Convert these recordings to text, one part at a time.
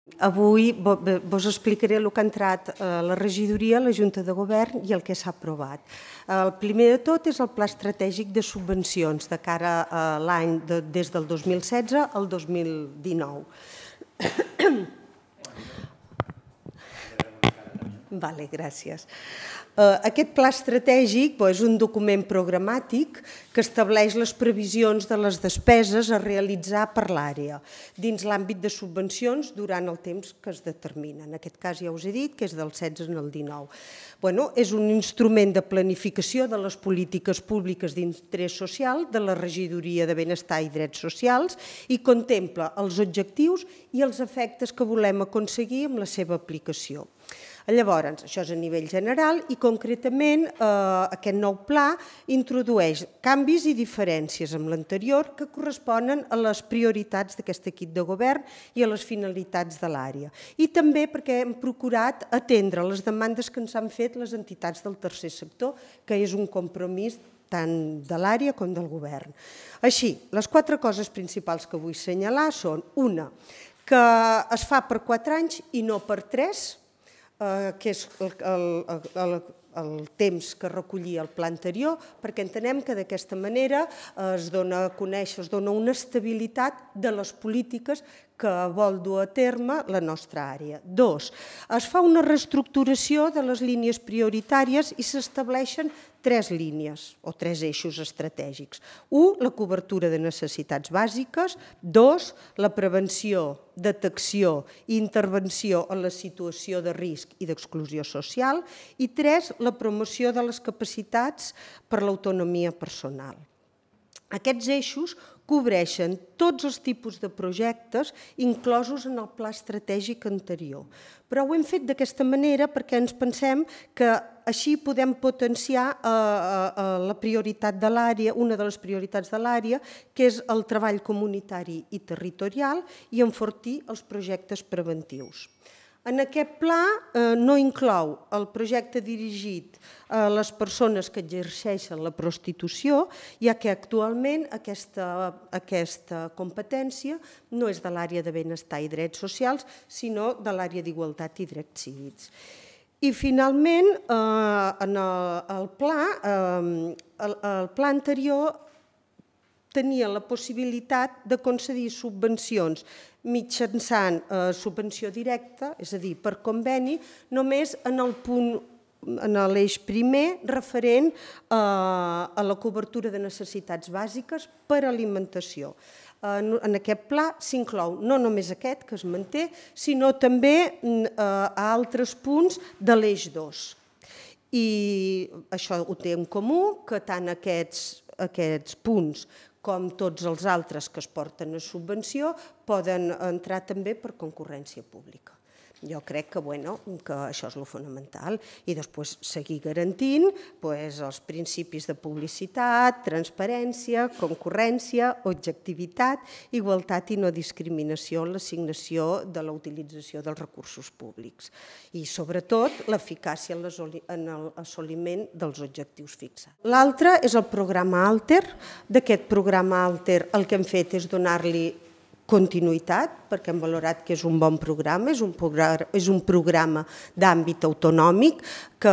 Avui vos explicaré el que ha entrat a la regidoria, a la Junta de Govern i el que s'ha aprovat. El primer de tot és el Pla Estratègic de Subvencions de cara a l'any des del 2016 al 2019. Vale, gràcies. Aquest pla estratègic és un document programàtic que estableix les previsions de les despeses a realitzar per l'àrea dins l'àmbit de subvencions durant el temps que es determina. En aquest cas ja us he dit que és del 16 al 19. És un instrument de planificació de les polítiques públiques d'interès social de la Regidoria de Benestar i Drets Socials i contempla els objectius i els efectes que volem aconseguir amb la seva aplicació. Llavors, això és a nivell general i concretament aquest nou pla introdueix canvis i diferències amb l'anterior que corresponen a les prioritats d'aquest equip de govern i a les finalitats de l'àrea. I també perquè hem procurat atendre les demandes que ens han fet les entitats del tercer sector, que és un compromís tant de l'àrea com del govern. Així, les 4 coses principals que vull assenyalar són una, que es fa per 4 anys i no per 3, que és el temps que recollia el pla anterior, perquè entenem que d'aquesta manera es dona a conèixer, es dona una estabilitat de les polítiques que vol dur a terme la nostra àrea. 2. Es fa una reestructuració de les línies prioritàries i s'estableixen 3 línies o 3 eixos estratègics. 1. La cobertura de necessitats bàsiques. 2. La prevenció, detecció i intervenció en la situació de risc i d'exclusió social. I 3. La promoció de les capacitats per l'autonomia personal. Aquests eixos cobreixen tots els tipus de projectes inclosos en el pla estratègic anterior. Però ho hem fet d'aquesta manera perquè ens pensem que així podem potenciar la prioritat de l'àrea, una de les prioritats de l'àrea, que és el treball comunitari i territorial i enfortir els projectes preventius. En aquest pla no inclou el projecte dirigit a les persones que exerceixen la prostitució, ja que actualment aquesta competència no és de l'àrea de benestar i drets socials, sinó de l'àrea d'igualtat i drets cívics. I finalment, en el pla anterior tenia la possibilitat de concedir subvencions mitjançant subvenció directa, és a dir, per conveni, només en l'eix primer referent a la cobertura de necessitats bàsiques per alimentació. En aquest pla s'inclou no només aquest que es manté, sinó també a altres punts de l'eix 2. I això ho té en comú, que tant aquests punts com tots els altres que es porten a subvenció poden entrar també per concurrència pública. Jo crec que això és el fonamental i després seguir garantint els principis de publicitat, transparència, concurrència, objectivitat, igualtat i no discriminació en l'assignació de la utilització dels recursos públics i sobretot l'eficàcia en l'assoliment dels objectius fixats. L'altre és el programa Alter. D'aquest programa Alter el que hem fet és donar-li continuïtat, perquè hem valorat que és un bon programa, és un programa d'àmbit autonòmic, que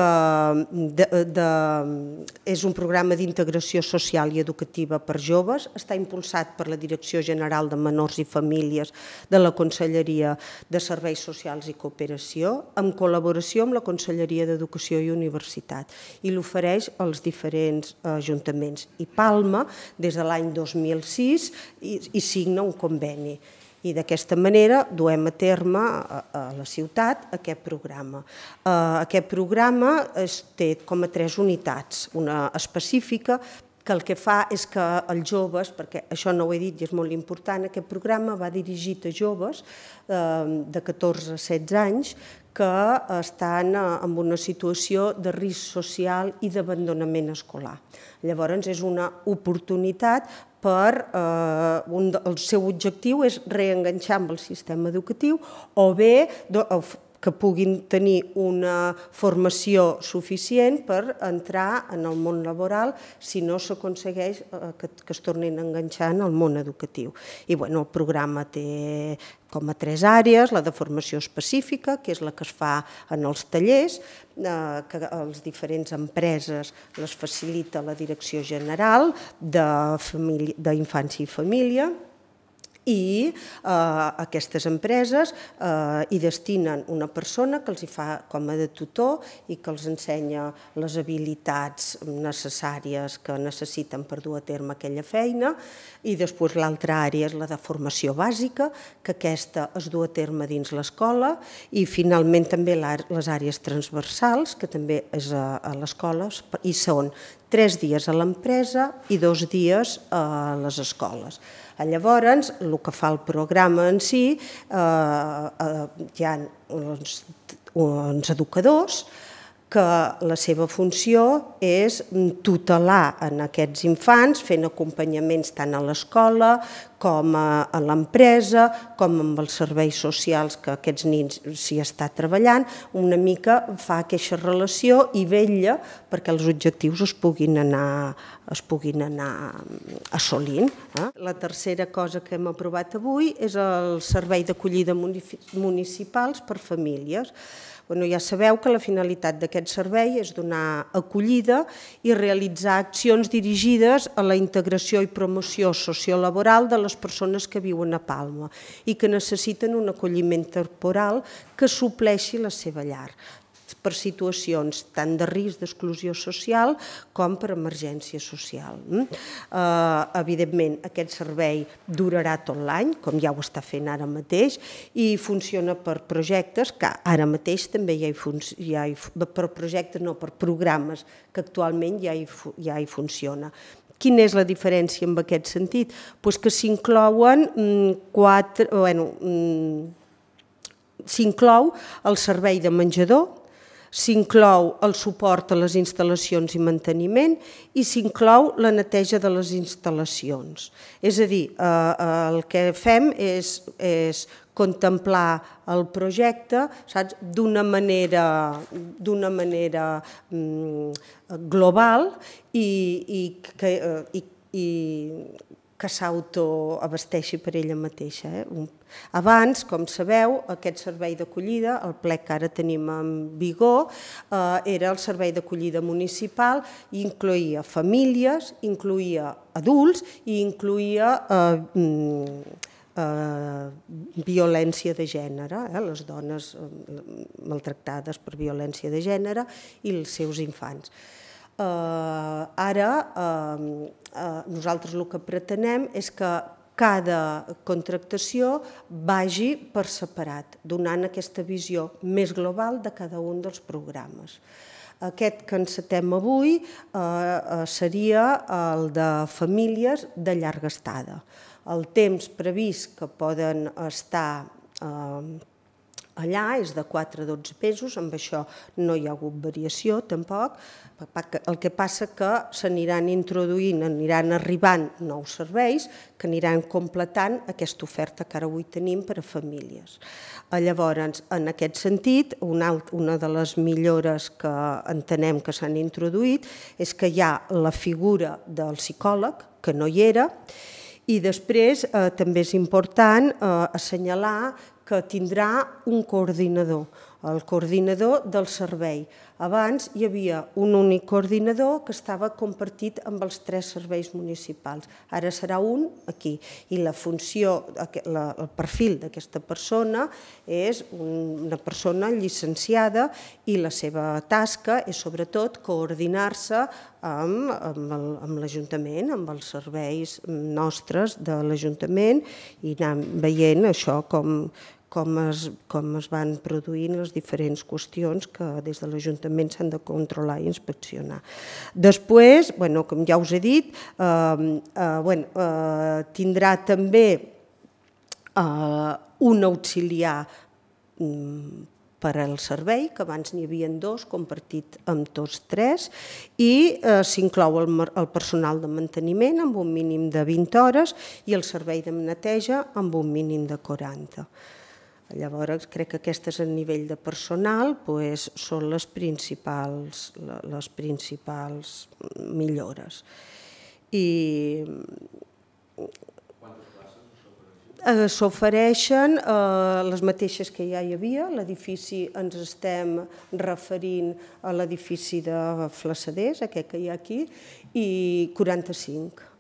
és un programa d'integració social i educativa per joves, està impulsat per la Direcció General de Menors i Famílies de la Conselleria de Serveis Socials i Cooperació, en col·laboració amb la Conselleria d'Educació i Universitat, i l'ofereix als diferents ajuntaments. I Palma, des de l'any 2006, hi signa un conveni. I d'aquesta manera duem a terme a la ciutat aquest programa. Aquest programa té com a 3 unitats. Una específica que el que fa és que els joves, perquè això no ho he dit i és molt important, aquest programa va dirigit a joves de 14 a 16 anys que estan en una situació de risc social i d'abandonament escolar. Llavors és una oportunitat el seu objectiu és reenganxar amb el sistema educatiu o bé que puguin tenir una formació suficient per entrar en el món laboral si no s'aconsegueix que es tornin a enganxar en el món educatiu. I el programa té com a 3 àrees: la de formació específica, que és la que es fa en els tallers, que a les diferents empreses les facilita la Direcció General d'Infància i Família, i aquestes empreses hi destinen una persona que els hi fa com a de tutor i que els ensenya les habilitats necessàries que necessiten per dur a terme aquella feina. I després l'altra àrea és la de formació bàsica, que aquesta es du a terme dins l'escola, i finalment també les àrees transversals, que també és a l'escola, i són 3 dies a l'empresa i 2 dies a les escoles. Llavors, el que fa el programa en si, hi ha uns educadors que la seva funció és tutelar en aquests infants, fent acompanyaments tant a l'escola com a l'empresa, com amb els serveis socials que aquests nens s'hi està treballant. Una mica fa aquesta relació i vetlla perquè els objectius es puguin anar assolint. La tercera cosa que hem aprovat avui és el servei d'acollida municipals per famílies. Ja sabeu que la finalitat d'aquest servei és donar acollida i realitzar accions dirigides a la integració i promoció sociolaboral de les persones que viuen a Palma i que necessiten un acolliment temporal que supleixi la seva llar, per situacions tant de risc d'exclusió social com per emergència social. Evidentment, aquest servei durarà tot l'any, com ja ho està fent ara mateix, i funciona per projectes, que ara mateix també per projectes, no, per programes, que actualment ja hi funciona. Quina és la diferència en aquest sentit? Doncs que s'inclou el servei de menjador, s'inclou el suport a les instal·lacions i manteniment i s'inclou la neteja de les instal·lacions. És a dir, el que fem és contemplar el projecte d'una manera global i que s'autoabasteixi per ella mateixa. Abans, com sabeu, aquest servei d'acollida, el plec que ara tenim en vigor, era el servei d'acollida municipal i incloïa famílies, incloïa adults i incloïa violència de gènere, les dones maltractades per violència de gènere i els seus infants. Ara nosaltres el que pretenem és que cada contractació vagi per separat, donant aquesta visió més global de cada un dels programes. Aquest que encetem avui seria el de famílies de llarga estada. El temps previst que poden estar allà és de 4 a 12 mesos, amb això no hi ha hagut variació tampoc. El que passa que s'aniran introduint, aniran arribant nous serveis que aniran completant aquesta oferta que ara avui tenim per a famílies. Llavors, en aquest sentit, una de les millores que entenem que s'han introduït és que hi ha la figura del psicòleg, que no hi era, i després també és important assenyalar que tindrà un coordinador, el coordinador del servei. Abans hi havia un únic coordinador que estava compartit amb els 3 serveis municipals. Ara serà un aquí. I la funció, el perfil d'aquesta persona és una persona llicenciada i la seva tasca és sobretot coordinar-se amb l'Ajuntament, amb els serveis nostres de l'Ajuntament i anar veient això com es van produint les diferents qüestions que des de l'Ajuntament s'han de controlar i inspeccionar. Després, com ja us he dit, tindrà també un auxiliar per al servei, que abans n'hi havia 2, compartit amb tots 3, i s'inclou el personal de manteniment amb un mínim de 20 hores i el servei de neteja amb un mínim de 40. Llavors, crec que aquestes a nivell de personal són les principals millores. I s'ofereixen les mateixes que ja hi havia. L'edifici ens estem referint a l'edifici de Flassaders, aquest que hi ha aquí, i 45.